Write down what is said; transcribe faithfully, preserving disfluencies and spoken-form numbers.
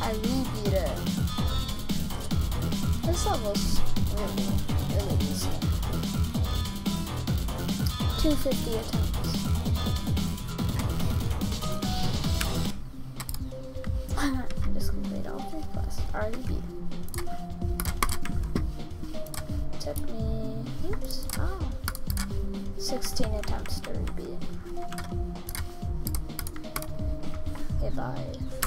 I rebeat it. This level's really, really easy. two hundred fifty attempts. I just completed all three quests. Already beat. Took me, oops, oh, sixteen attempts to rebeat. Okay, bye.